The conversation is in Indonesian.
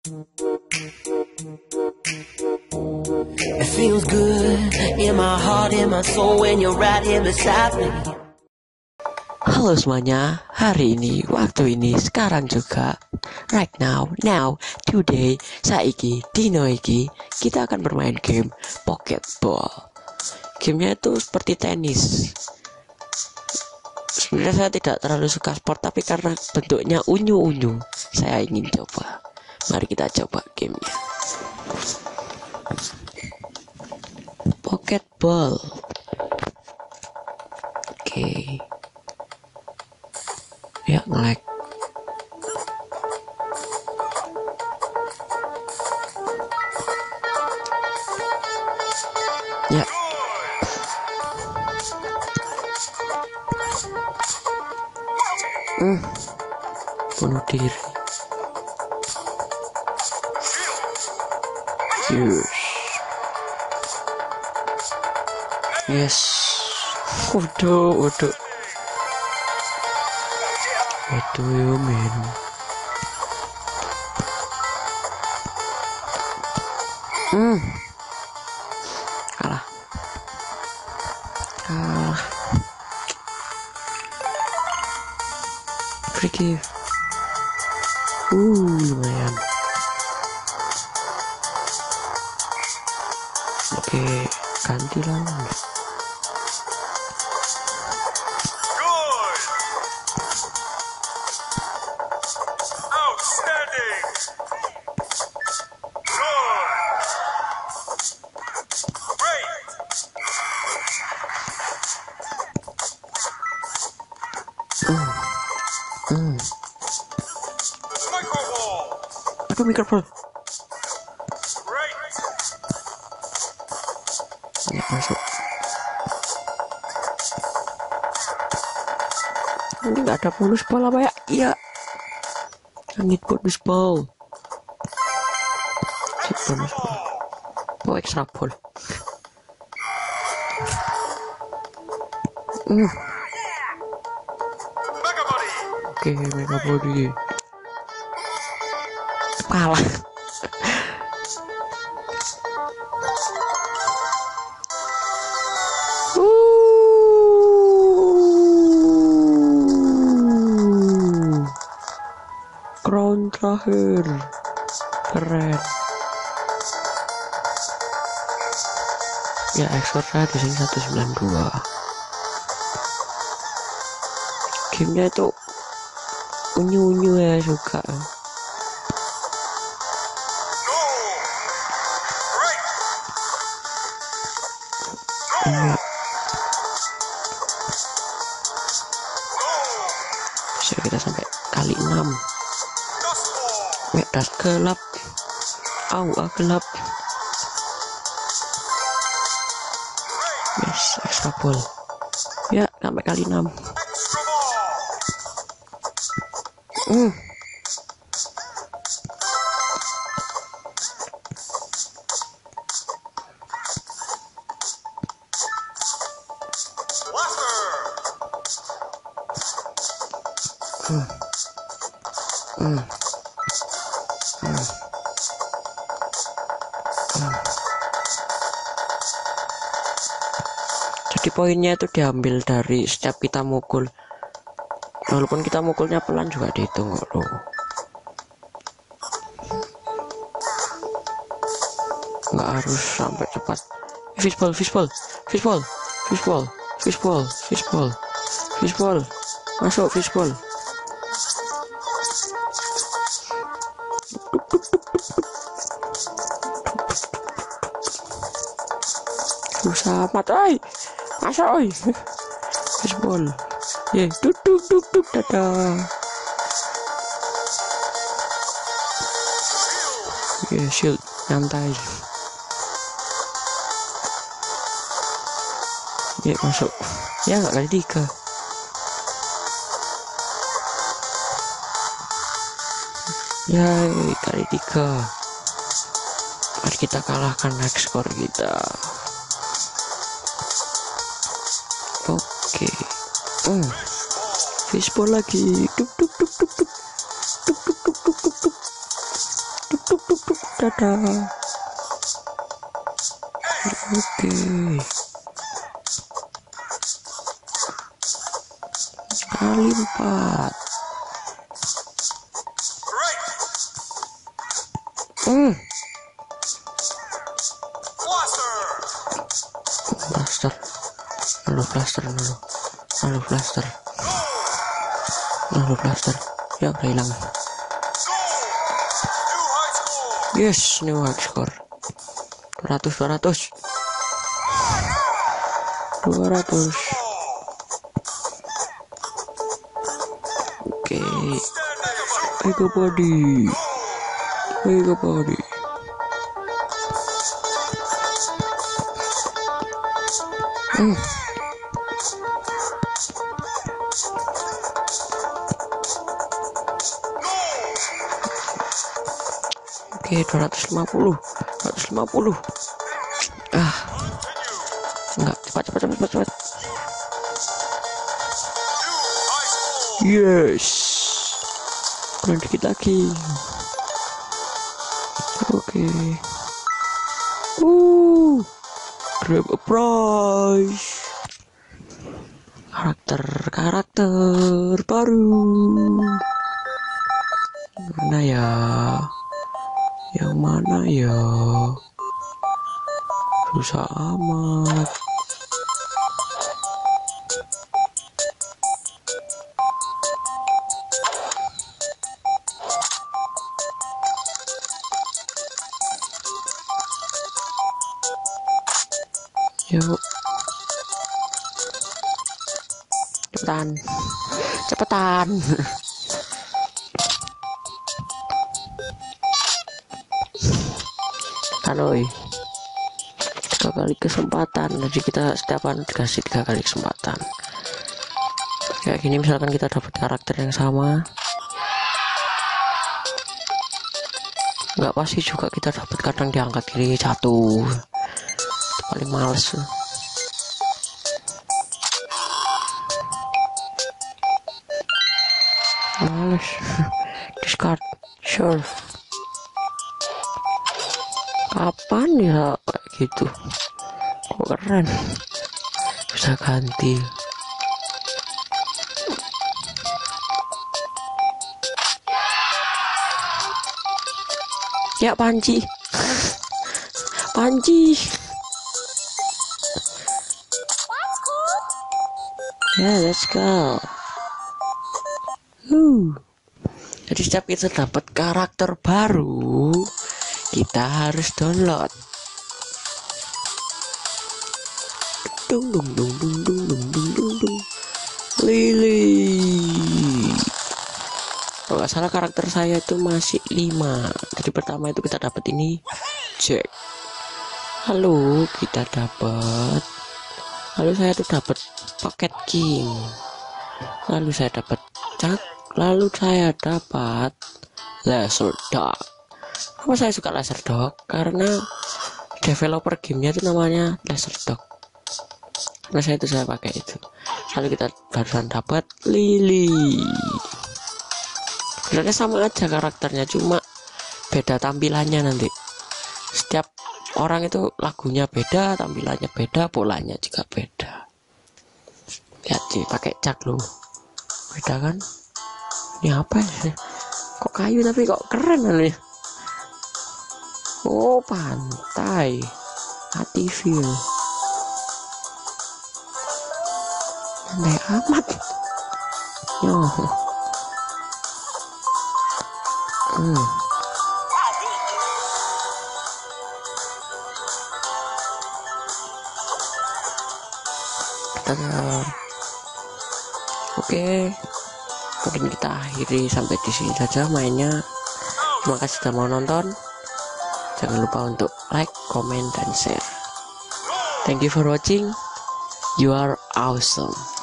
It feels good in my heart, in my soul when you're right here beside me. Halo semuanya, hari ini, waktu ini, sekarang juga, right now, today, saiki, dino iki, kita akan bermain game Pokeball. Gamenya itu seperti tenis. Sebenarnya saya tidak terlalu suka sport, tapi karena bentuknya unyu-unyu, saya ingin coba. Mari kita coba gamenya. Pokeball. Oke. Ya, nge-lag. Ya. Bunuh diri. Yes. Waduh. Itu ya men. Kalah. Free give. Lumayan. Oke, ganti lah. Aduh, mikrofon. Ya, masuk. Ini nggak ada bonus ball apa ya? Iya. Need bonus ball. Cek bonus ball. Oh, extra ball. Oke, mega body. Kalah. Crown terakhir. Keren. Ya, ekspornya di sini 192. Gamenya itu unyu-unyu ya suka. Bisa kita sampai kali 6. Das gelap. Gelap. Yes, extra ball. Ya, sampai kali 6. Jadi poinnya itu diambil dari setiap kita mukul. Walaupun kita mukulnya pelan juga dihitung loh. Nggak harus sampai cepat. Fishball. Masuk fishball. Susah amat, oi. Masa, oi. Fishball. Ye, duk dadah. Ye, shield nyantai. Ye, masuk. Ya, nggak kali 3. Ya, kali 3. Mari kita kalahkan next score kita. Oke. Fishball lagi. Duk. dadah. Oke. Kali 4. Blaster. Lalu blaster. Ya udah hilang. Yes, new high score. 200. Oke. Mega body. Oke, 250. Enggak, cepat. Yes. Kurang dikit lagi. Oke. Grab a prize. Karakter baru. Mana ya? Yang mana ya? Susah amat. Yuk. Cepetan. Hanoi. 3 kali kesempatan. Jadi kita setiap dikasih 3 kali kesempatan. Kayak gini misalkan kita dapat karakter yang sama. Nggak pasti juga kita dapat, kadang diangkat kiri jatuh. Itu paling males. Discard. Sure. Kapan ya kayak gitu? Kok keren. Bisa ganti. Ya Panji. Ya, let's go. Jadi setiap kita dapat karakter baru, kita harus download. Dung. Lily. Kalau nggak salah karakter saya itu masih 5. Jadi pertama itu kita dapat ini Jack. Lalu kita dapat. Lalu saya tuh dapat paket King. Lalu saya dapat Jack. Lalu saya dapat Laser Dog. Kenapa saya suka Laser Dog? Karena developer gamenya itu namanya Laser Dog. Karena saya pakai itu. Lalu kita barusan dapat Lily. Sebenarnya sama aja karakternya, cuma beda tampilannya nanti. Setiap orang itu lagunya beda, tampilannya beda, polanya juga beda. Lihat sih, pakai cat loh. Beda kan? Ini apa ya? Kok kayu tapi kok keren nih? Oh, pantai. Hati view. Aneh amat. Yo. Oke. Mungkin kita akhiri sampai di sini saja mainnya. Terima kasih sudah mau nonton. Jangan lupa untuk like, comment, dan share. Thank you for watching. You are awesome.